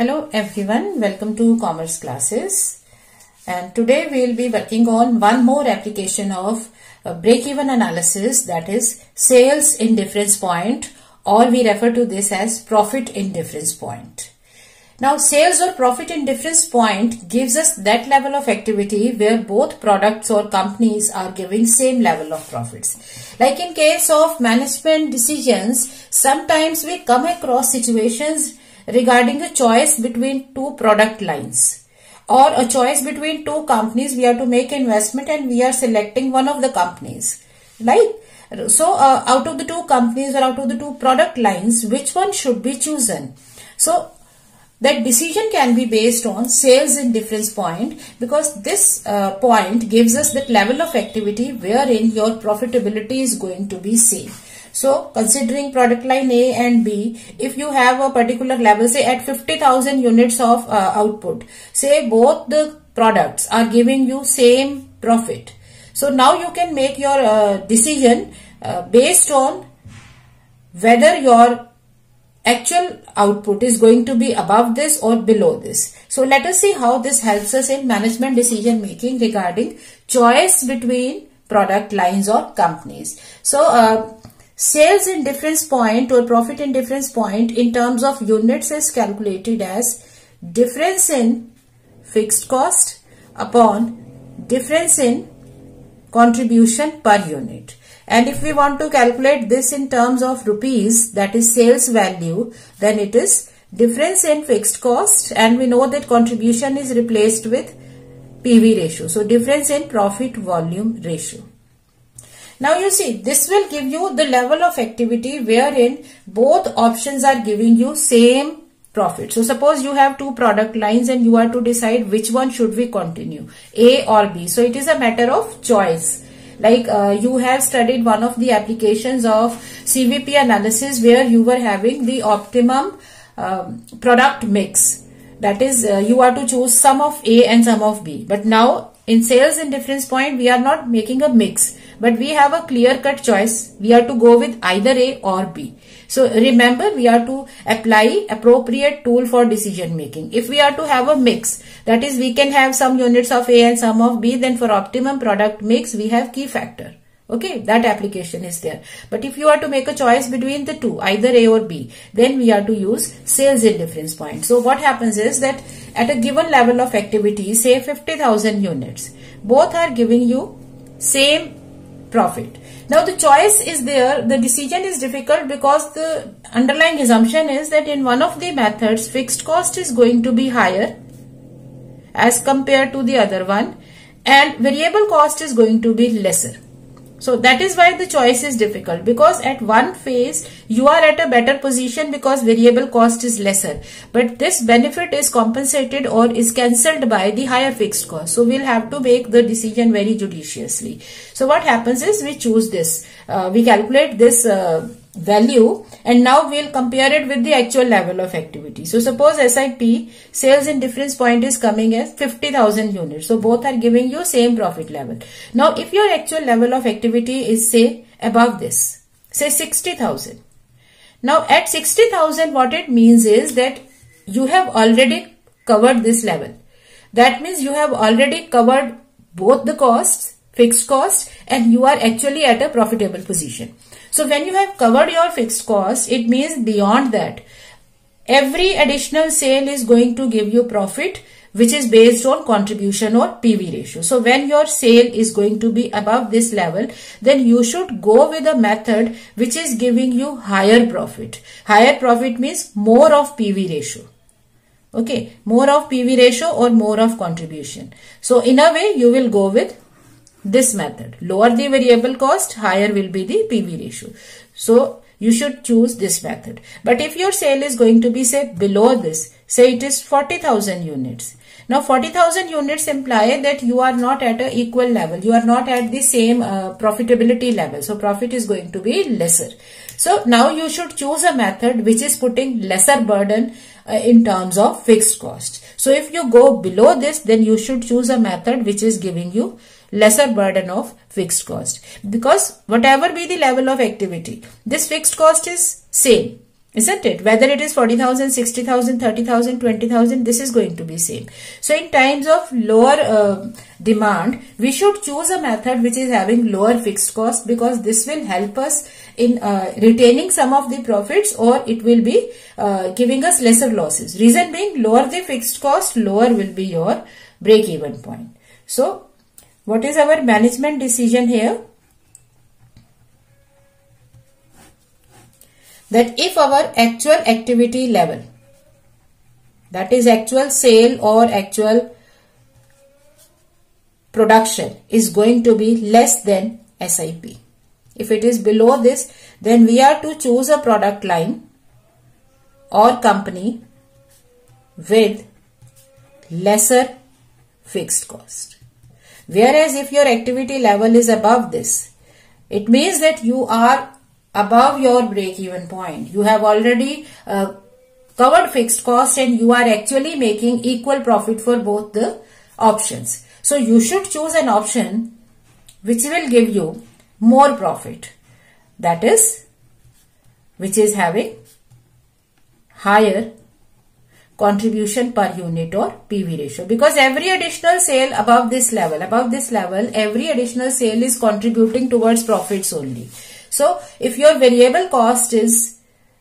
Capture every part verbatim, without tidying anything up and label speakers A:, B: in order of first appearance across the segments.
A: Hello everyone, welcome to Commerce Classes, and today we will be working on one more application of break-even analysis, that is sales in difference point, or we refer to this as profit in difference point. Now sales or profit in difference point gives us that level of activity where both products or companies are giving same level of profits. Like in case of management decisions, sometimes we come across situations regarding a choice between two product lines or a choice between two companies. We have to make investment and we are selecting one of the companies, right? So uh, out of the two companies or out of the two product lines, which one should be chosen? So that decision can be based on sales in difference point, because this uh, point gives us that level of activity wherein your profitability is going to be same. So considering product line A and B, if you have a particular level, say at fifty thousand units of uh, output, say both the products are giving you same profit. So now you can make your uh, decision uh, based on whether your actual output is going to be above this or below this. So let us see how this helps us in management decision making regarding choice between product lines or companies. So uh, sales in difference point or profit in difference point in terms of units is calculated as difference in fixed cost upon difference in contribution per unit. And if we want to calculate this in terms of rupees, that is sales value, then it is difference in fixed cost, and we know that contribution is replaced with P V ratio. So difference in profit volume ratio. Now you see, this will give you the level of activity wherein both options are giving you same profit. So suppose you have two product lines and you are to decide which one should we continue, A or B. So it is a matter of choice. Like uh, you have studied one of the applications of C V P analysis where you were having the optimum um, product mix. That is, uh, you are to choose some of A and some of B. But now in sales in difference point, we are not making a mix, but we have a clear cut choice. We are to go with either A or B. So remember, we are to apply appropriate tool for decision making. If we are to have a mix, that is, we can have some units of A and some of B, then for optimum product mix, we have key factor. Okay, that application is there. But if you are to make a choice between the two, either A or B, then we are to use sales in difference point. So what happens is that at a given level of activity, say fifty thousand units, both are giving you same profit. Now the choice is there, the decision is difficult because the underlying assumption is that in one of the methods, fixed cost is going to be higher as compared to the other one, and variable cost is going to be lesser. So that is why the choice is difficult, because at one phase you are at a better position because variable cost is lesser, but this benefit is compensated or is cancelled by the higher fixed cost. So we'll have to make the decision very judiciously. So what happens is we choose this, uh, we calculate this uh, value, and now we'll compare it with the actual level of activity. So suppose S I P, sales in difference point, is coming as fifty thousand units. So both are giving you same profit level. Now if your actual level of activity is say above this, say sixty thousand. Now at sixty thousand, what it means is that you have already covered this level. That means you have already covered both the costs, fixed cost, and you are actually at a profitable position. So when you have covered your fixed cost, it means beyond that, every additional sale is going to give you profit, which is based on contribution or P V ratio. So when your sale is going to be above this level, then you should go with a method which is giving you higher profit. Higher profit means more of P V ratio. Okay, more of P V ratio or more of contribution. So in a way, you will go with this method. Lower the variable cost, higher will be the P V ratio. So you should choose this method. But if your sale is going to be say below this, say it is forty thousand units. Now forty thousand units imply that you are not at an equal level. You are not at the same uh, profitability level. So profit is going to be lesser. So now you should choose a method which is putting lesser burden uh, in terms of fixed cost. So if you go below this, then you should choose a method which is giving you lesser burden of fixed cost, because whatever be the level of activity, this fixed cost is same. Isn't it? Whether it is forty thousand, sixty thousand, thirty thousand, twenty thousand, this is going to be same. So in times of lower uh, demand, we should choose a method which is having lower fixed cost, because this will help us in uh, retaining some of the profits, or it will be uh, giving us lesser losses. Reason being, lower the fixed cost, lower will be your break-even point. So what is our management decision here? That if our actual activity level, that is actual sale or actual production, is going to be less than S I P. If it is below this, then we are to choose a product line or company with lesser fixed cost. Whereas if your activity level is above this, it means that you are above your break-even point. You have already uh, covered fixed cost and you are actually making equal profit for both the options. So you should choose an option which will give you more profit. That is, which is having higher contribution per unit or P V ratio. Because every additional sale above this level, above this level, every additional sale is contributing towards profits only. So if your variable cost is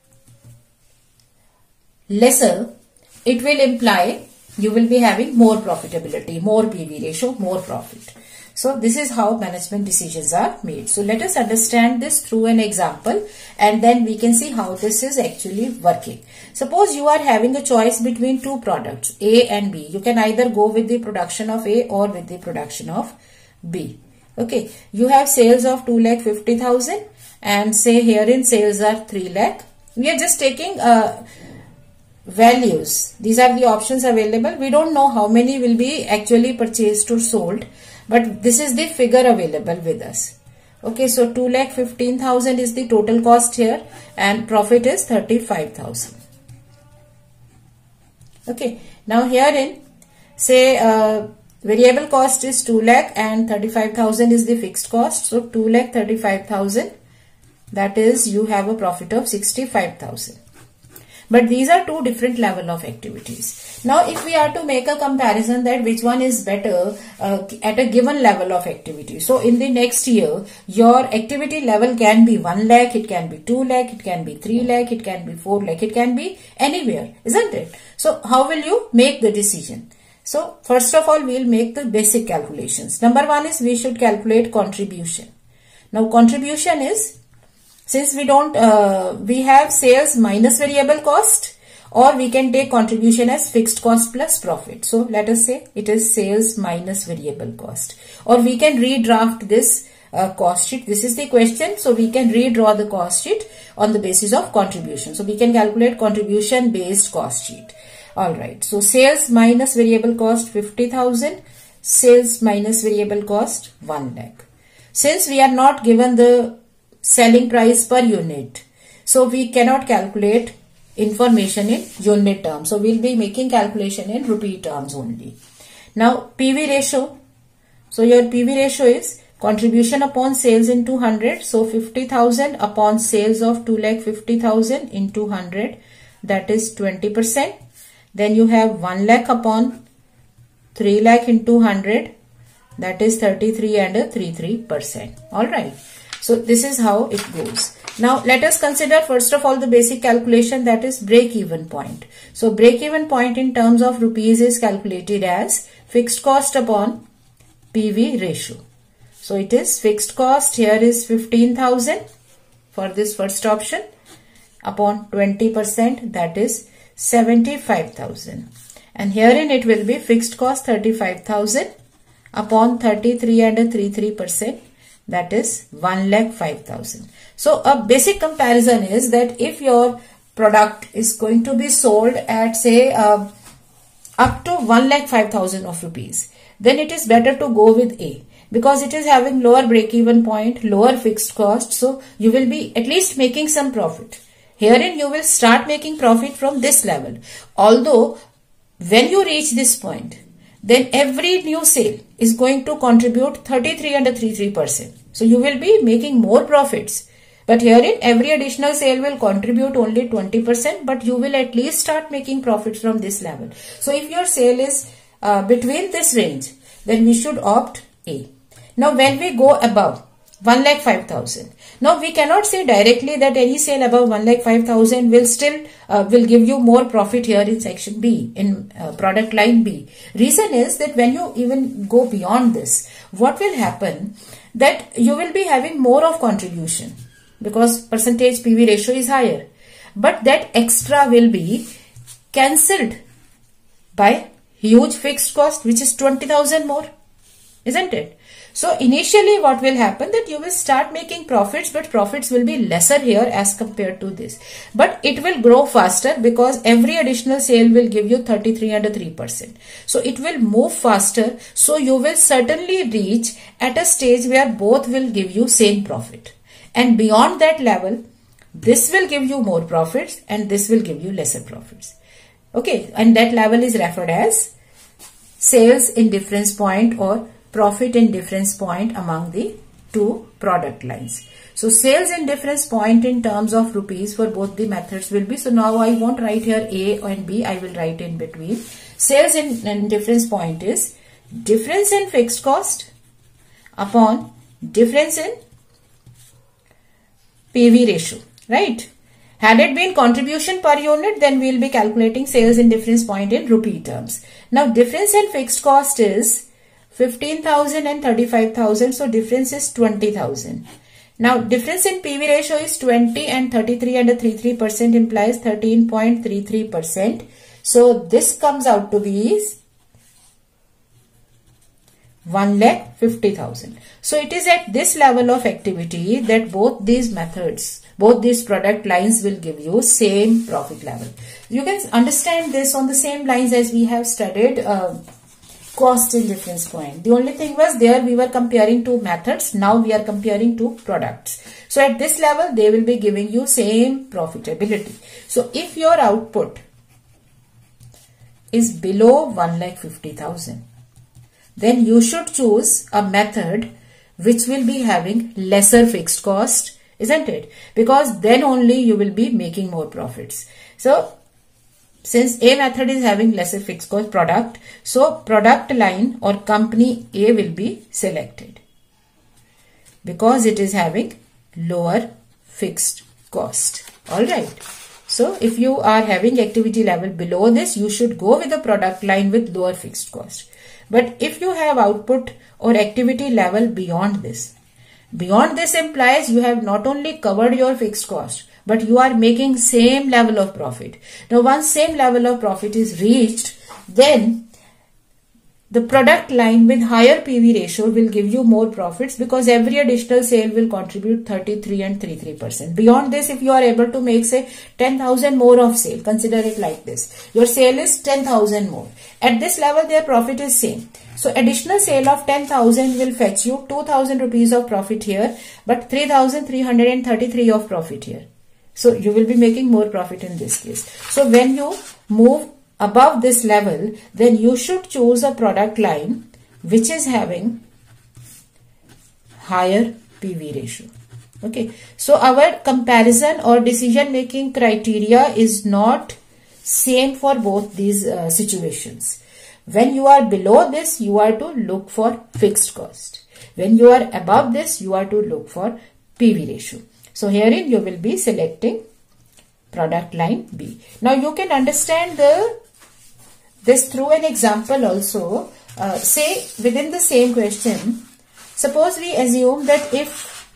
A: lesser, it will imply you will be having more profitability, more P V ratio, more profit. So this is how management decisions are made. So let us understand this through an example, and then we can see how this is actually working. Suppose you are having a choice between two products, A and B. You can either go with the production of A or with the production of B. Okay, you have sales of two lakh fifty thousand and say herein sales are three lakh. We are just taking uh, values. These are the options available. We don't know how many will be actually purchased or sold, but this is the figure available with us. Okay, so two lakh fifteen thousand is the total cost here and profit is thirty-five thousand. Okay, now herein say uh, variable cost is two lakh and thirty-five thousand is the fixed cost. So two lakh thirty-five thousand, that is you have a profit of sixty-five thousand. But these are two different level of activities. Now if we are to make a comparison that which one is better uh, at a given level of activity. So in the next year, your activity level can be one lakh, it can be two lakh, it can be three lakh, it can be four lakh, it can be anywhere, isn't it? So how will you make the decision? So first of all, we will make the basic calculations. Number one is we should calculate contribution. Now contribution is, since we don't, uh, we have sales minus variable cost, or we can take contribution as fixed cost plus profit. So let us say it is sales minus variable cost, or we can redraft this uh, cost sheet. This is the question. So we can redraw the cost sheet on the basis of contribution. So we can calculate contribution based cost sheet. Alright. So sales minus variable cost fifty thousand, sales minus variable cost one lakh. Since we are not given the selling price per unit, so we cannot calculate information in unit terms. So we'll be making calculation in rupee terms only. Now P V ratio. So your P V ratio is contribution upon sales into one hundred. So fifty thousand upon sales of two lakh fifty thousand into one hundred, that is twenty percent. Then you have one lakh upon three lakh into one hundred, that is thirty-three and thirty-three percent. Alright. So this is how it goes. Now let us consider first of all the basic calculation, that is break-even point. So break-even point in terms of rupees is calculated as fixed cost upon P V ratio. So it is fixed cost here is fifteen thousand for this first option upon twenty percent, that is seventy-five thousand. And herein it will be fixed cost thirty-five thousand upon thirty-three and thirty-three percent. That is one lakh five thousand. So a basic comparison is that if your product is going to be sold at say uh, up to one lakh five thousand of rupees, then it is better to go with A, because it is having lower break-even point, lower fixed cost. So you will be at least making some profit. Herein you will start making profit from this level. Although when you reach this point, then every new sale is going to contribute thirty-three and thirty-three percent. So you will be making more profits. But herein every additional sale will contribute only twenty percent, but you will at least start making profits from this level. So if your sale is uh, between this range, then we should opt A. Now when we go above one lakh five thousand, now we cannot say directly that any sale above one lakh five thousand will still uh, will give you more profit here in section B, in uh, product line B. Reason is that when you even go beyond this, what will happen, that you will be having more of contribution because percentage P V ratio is higher, but that extra will be cancelled by huge fixed cost, which is twenty thousand more, isn't it? So initially what will happen, that you will start making profits, but profits will be lesser here as compared to this. But it will grow faster because every additional sale will give you thirty-three and three percent. So it will move faster. So you will certainly reach at a stage where both will give you same profit. And beyond that level, this will give you more profits and this will give you lesser profits. Okay, and that level is referred as sales in difference point or profit in difference point among the two product lines. So sales in difference point in terms of rupees for both the methods will be, so now I won't write here A and B, I will write in between. Sales in, in difference point is difference in fixed cost upon difference in P V ratio, right? Had it been contribution per unit, then we will be calculating sales in difference point in rupee terms. Now difference in fixed cost is fifteen thousand and thirty-five thousand, so difference is twenty thousand. Now difference in P V ratio is twenty and thirty-three and thirty-three percent implies thirteen point three three percent. So this comes out to be one lakh fifty thousand. So it is at this level of activity that both these methods, both these product lines will give you same profit level. You can understand this on the same lines as we have studied uh, cost in difference point. The only thing was there we were comparing two methods. Now we are comparing two products. So at this level they will be giving you same profitability. So if your output is below one lakh fifty thousand, then you should choose a method which will be having lesser fixed cost, isn't it? Because then only you will be making more profits. So since A method is having lesser fixed cost product, so product line or company A will be selected because it is having lower fixed cost. Alright. So if you are having activity level below this, you should go with a product line with lower fixed cost. But if you have output or activity level beyond this, beyond this implies you have not only covered your fixed cost, but you are making same level of profit. Now once same level of profit is reached, then the product line with higher P V ratio will give you more profits because every additional sale will contribute thirty-three and thirty-three percent. Beyond this, if you are able to make say ten thousand more of sale, consider it like this. Your sale is ten thousand more. At this level, their profit is same. So additional sale of ten thousand will fetch you two thousand rupees of profit here, but three thousand three hundred thirty-three of profit here. So you will be making more profit in this case. So when you move above this level, then you should choose a product line which is having higher P V ratio. Okay. So our comparison or decision making criteria is not same for both these uh, situations. When you are below this, you are to look for fixed cost. When you are above this, you are to look for P V ratio. So herein you will be selecting product line B. Now you can understand the this through an example also. Uh, say within the same question, suppose we assume that if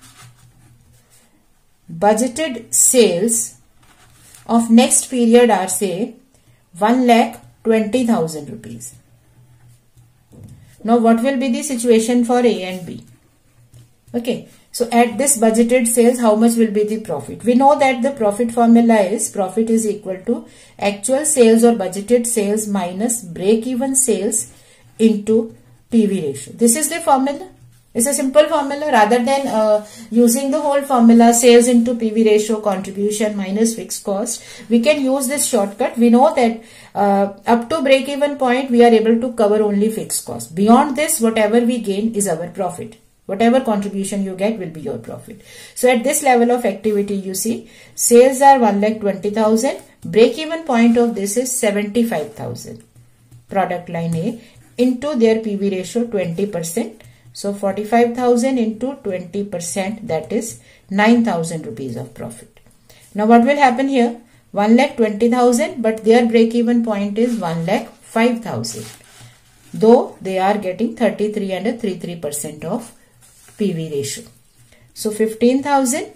A: budgeted sales of next period are say one lakh twenty thousand rupees. Now what will be the situation for A and B? Okay. So at this budgeted sales, how much will be the profit? We know that the profit formula is profit is equal to actual sales or budgeted sales minus break-even sales into P V ratio. This is the formula. It's a simple formula rather than uh, using the whole formula sales into P V ratio contribution minus fixed cost. We can use this shortcut. We know that uh, up to break-even point, we are able to cover only fixed cost. Beyond this, whatever we gain is our profit. Whatever contribution you get will be your profit. So at this level of activity, you see sales are one lakh twenty thousand. Break even point of this is seventy-five thousand. Product line A into their P V ratio twenty percent. So forty-five thousand into twenty percent, that is nine thousand rupees of profit. Now what will happen here? one lakh twenty thousand, but their break even point is one lakh five thousand. Though they are getting thirty-three and thirty-three percent of P V ratio. So fifteen thousand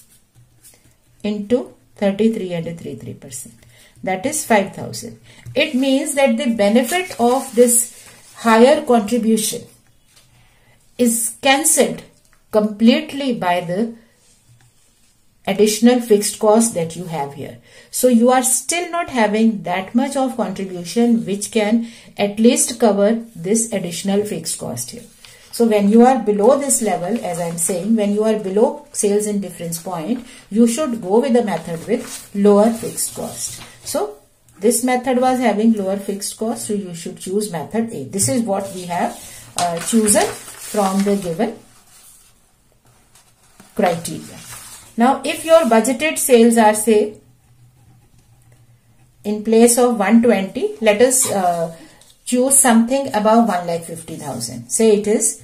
A: into thirty-three and thirty-three percent. That is five thousand. It means that the benefit of this higher contribution is cancelled completely by the additional fixed cost that you have here. So you are still not having that much of contribution which can at least cover this additional fixed cost here. So when you are below this level, as I am saying, when you are below sales in difference point, you should go with the method with lower fixed cost. So this method was having lower fixed cost, so you should choose method A. This is what we have uh, chosen from the given criteria. Now, if your budgeted sales are, say, in place of one hundred twenty, let us uh, choose something above one lakh fifty thousand. Say it is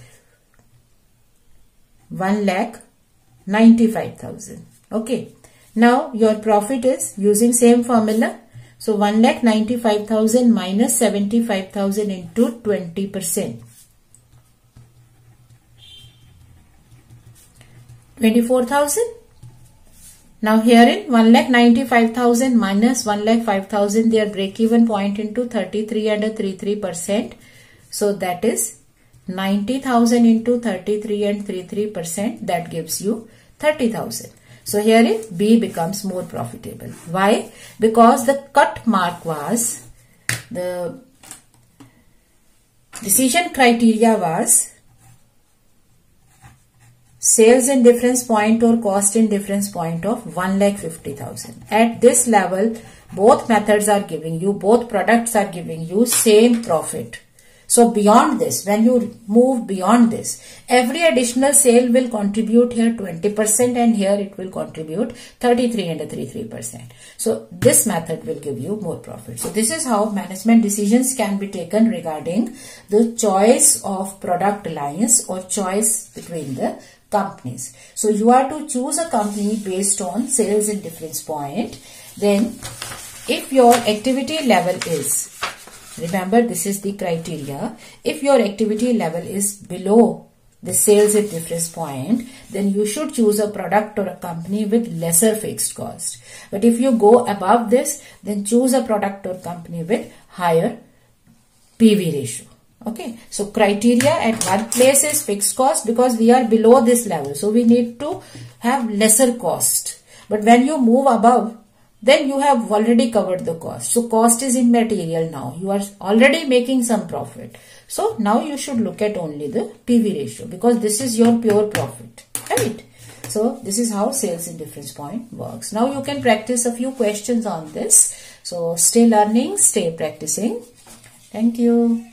A: one lakh ninety-five thousand. Okay. Now, your profit is using same formula. So, one lakh ninety-five thousand minus seventy-five thousand into twenty percent. twenty-four thousand. Now herein one lakh ninety-five thousand minus one lakh five thousand, their break even point into thirty-three and thirty-three percent. So that is ninety thousand into thirty-three and thirty-three percent, that gives you thirty thousand. So herein B becomes more profitable. Why? Because the cut mark was, the decision criteria was sales in difference point or cost in difference point of one lakh fifty thousand. At this level, both methods are giving you, both products are giving you same profit. So beyond this, when you move beyond this, every additional sale will contribute here twenty percent and here it will contribute thirty-three and thirty-three percent. So this method will give you more profit. So this is how management decisions can be taken regarding the choice of product lines or choice between the companies. So you are to choose a company based on sales in difference point. Then if your activity level is, remember this is the criteria, if your activity level is below the sales in difference point, then you should choose a product or a company with lesser fixed cost. But if you go above this, then choose a product or company with higher P V ratio. Okay, so criteria at one place is fixed cost because we are below this level. So we need to have lesser cost. But when you move above, then you have already covered the cost. So cost is immaterial now. You are already making some profit. So now you should look at only the P V ratio because this is your pure profit. Right? So this is how sales in difference point works. Now you can practice a few questions on this. So stay learning, stay practicing. Thank you.